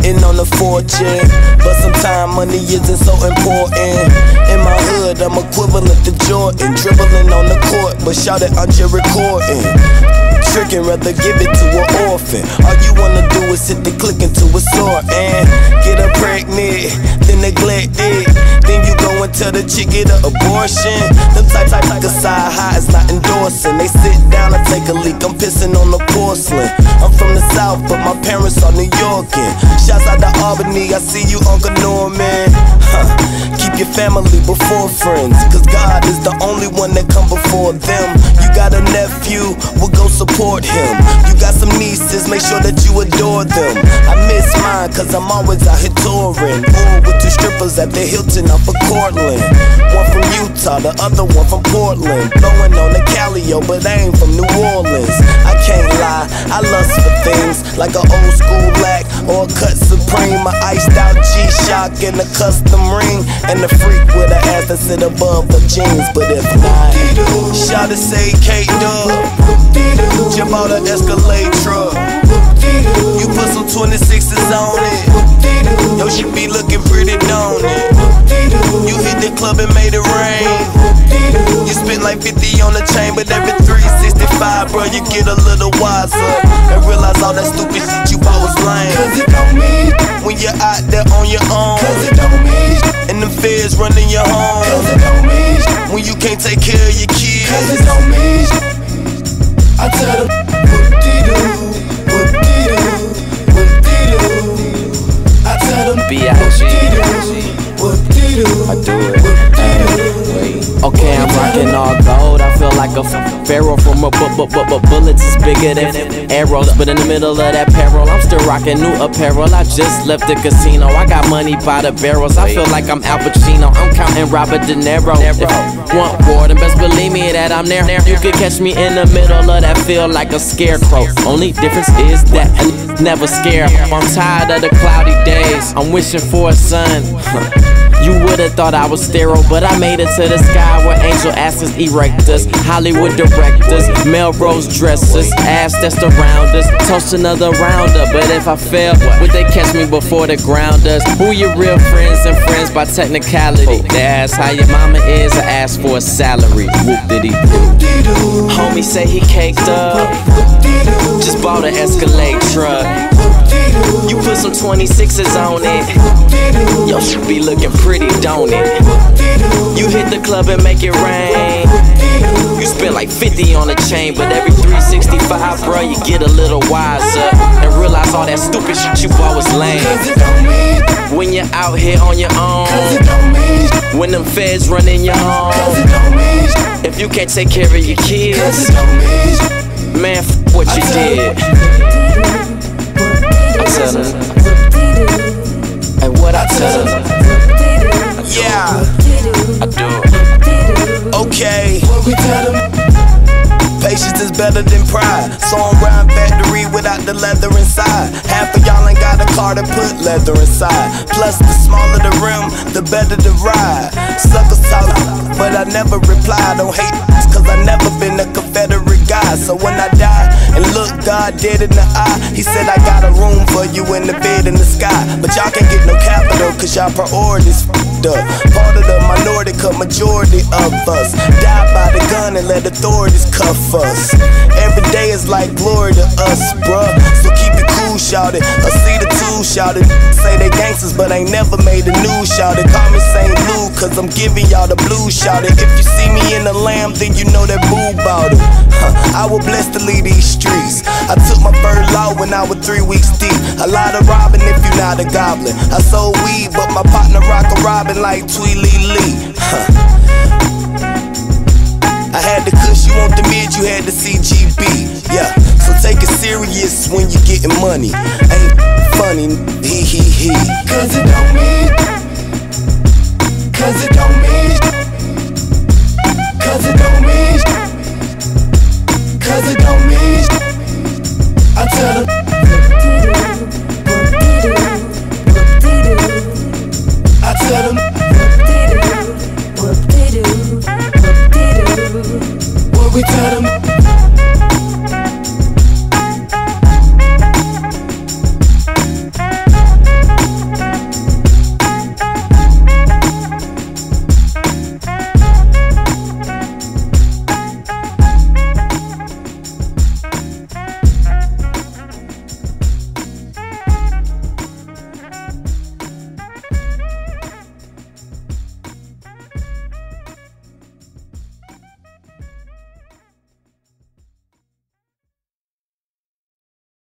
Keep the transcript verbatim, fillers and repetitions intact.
sitting on the fortune, but sometimes money isn't so important. In my hood, I'm equivalent to Jordan, dribbling on the court, but shout it, I'm just recording. Tricking, rather give it to an orphan. All you wanna do is hit the click into a sword and get her pregnant, then neglect it. Then you go and tell the chick get an abortion. Them type type like a side high is not endorsing. They sit down and take a leak, I'm pissing on the porcelain. I'm from the south, but my parents are New Yorkin. Shouts out to Albany, I see you, Uncle Norman. Huh. Keep your family before friends, cause God is the only one that come before them. You got a nephew, well go support him. You got some nieces, make sure that you adore them. I miss mine cause I'm always out here touring, or with two strippers at the Hilton off of Cortland. One from Utah, the other one from Portland. Blowing on the Calio, but I ain't from New Orleans. I can't lie, I lust for things like an old school black or a cut supreme, a iced out G-Shock and a custom ring, and a freak with an ass that sit above her jeans. But if not, shawty say K-Dub, jump out an Escalade truck. You put some twenty-sixes on it, yo, she be looking pretty, don't it? You hit the club and made it rain. You spent like fifty on the chain, but every three sixty-five, bro, you get a little wiser and realize all that stupid shit you bought was lame. Cause it don't mean when you're out there on your own. Cause it don't mean and the feds running your home. Cause it don't mean when you can't take care of your kids. Cause it don't mean I tell them whoop-dee-doo, whoop-dee-doo, whoop-dee-doo. I tell them B I G whoop-dee-doo, I do it. Hey, okay, I'm rocking all gold. I feel like a pharaoh from a bu bu bu bu bullets is bigger than arrows. But in the middle of that peril, I'm still rocking new apparel. I just left the casino. I got money by the barrels. I feel like I'm Al Pacino. I'm counting Robert De Niro. If you want war, then best believe me that I'm there. You could catch me in the middle of that field like a scarecrow. Only difference is that I never scare. I'm tired of the cloudy days. I'm wishing for a sun. You would've thought I was sterile, but I made it to the sky where angel asses erect us, Hollywood directors, Melrose dressers, ass that's around us, toast another rounder. But if I fail, would they catch me before the ground does? Who your real friends and friends by technicality? They ask how your mama is, I ask for a salary. Woopty. Homie say he caked up, just bought an Escalade truck. You put some twenty-sixes on it, yo, should be looking pretty, don't it? You hit the club and make it rain. You spend like fifty on a chain, but every three sixty-five, bro, you get a little wiser and realize all that stupid shit you bought was lame. When you're out here on your own, when them feds run in your home, if you can't take care of your kids, man, f what you did. I tell them, and what I tell them, yeah, I do. Okay, patience is better than pride, so I'm riding factory without the leather inside. Half of y'all ain't got a car to put leather inside. Plus the smaller the rim, the better the ride. Suckers talk, but I never reply. Don't hate cause I never been a Confederate guy. So when I die and look God dead in the eye, he said I got a room for you in the bed in the sky. But y'all can't get no capital cause y'all priorities f***ed up. Part of the minority, cause majority of us die by the gun and let authorities cuff us. Every day is like glory to us, bruh. So keep it cool, shawty. I see the two, shawty. Say they gangsters, but ain't never made the news, shawty. Call me Saint Lou, cause I'm giving y'all the blues, shawty. If you see me in the lamb, then you know that boo bout it. Huh, I was blessed to lead these streets. I took my first law when I was three weeks deep. A lot of robbing if you not a goblin. I sold weed, but my partner rock a robbing like Tweely Lee. Huh. I had the kush, you want the mid, you had the C G B. Yeah, so take it serious when you getting money. Ain't funny, he he he. Cause it don't mean, cause it don't mean, cause it don't mean, cause it don't mean. I tell them, I tell them, what we tell them.